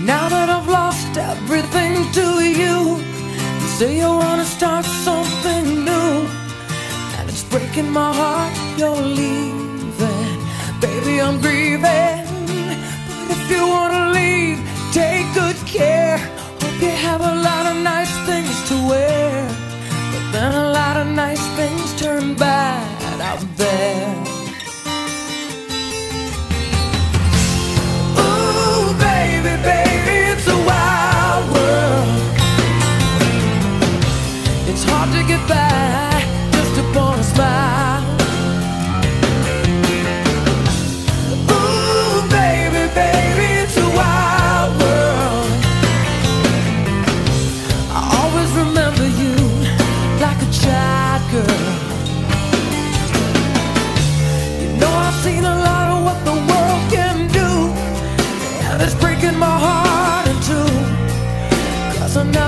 Now that I've lost everything to you, you say you wanna start something new, and it's breaking my heart you're leaving. Baby, I'm grieving, but if you wanna leave, take good care. Hope you have a lot of nice things to wear, but then a lot of nice things turn bad out there. Ooh, baby, baby, it's a wild world. It's hard to get by just upon a smile. Ooh, baby, baby, it's a wild world. I always remember you like a child girl. You know I've seen a lot of what the world can do, and it's breaking my heart in two, 'cause I'm not